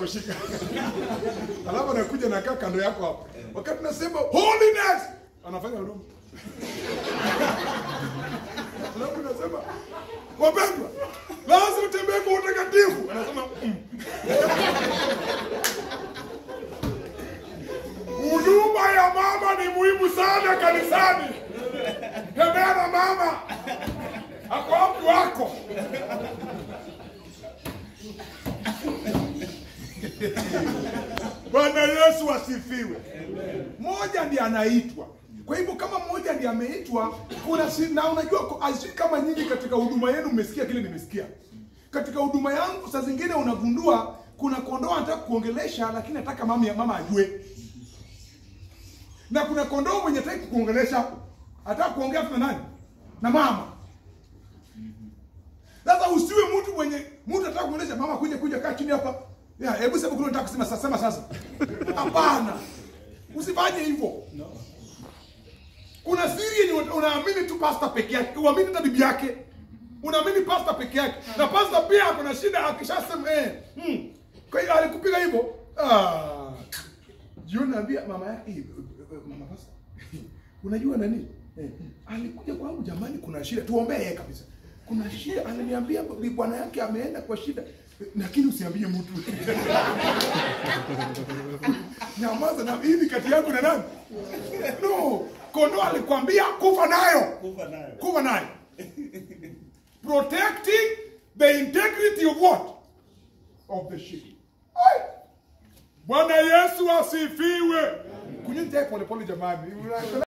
kushika. Alafu anakuja na kaa kando yako hapo. Wakati nasema holiness, anafanya huduma. Alafu nasema wapendwa, lazima utembee kwa utakatifu. Anasema huduma ya mama ni muhimu sana kanisani. Tembea na mama. Ako wapi wako? Bwana Yesu asifiwe. Mmoja ndiye anaitwa. Kwa hivyo kama mmoja ndiye ameitwa, kuna na unajua asili kama nyinyi katika huduma yenu mmesikia kile nimesikia. Katika huduma yangu saa zingine unagundua kuna kondoo anataka kuongelesha lakini nataka mama ajue. Na kuna kondoo mwenye hataki kuongelesha, anataka kuongea na nani? Na mama. Sasa usiwe mtu mwenye mtu anataka kuongelesha mama kuja kaa chini hapa. Hebu sema kuna nataka kusema sasa. Hapana. Usifanye hivyo. No. Kuna siri yenye unaamini tu pastor peke yake, uamini hata bibi yake. Unaamini pastor peke yake. Na pastor pia kuna shida akishasema Kwa hiyo alikupiga hivyo. Jioni naambia mama yake, mama pastor. Unajua nani? Alikuja kwangu jamani kuna shida. Tuombee yeye kabisa. Kuna shida ananiambia bwana yake ameenda kwa shida. Lakini usiambie mtu. Nyamaza na hivi kati yako na nani? No, kondoo alikwambia kufa nayo. Kufa nayo. Protecting the integrity of what? Of the sheep. Bwana Yesu asifiwe. Kunyita pole pole jamani.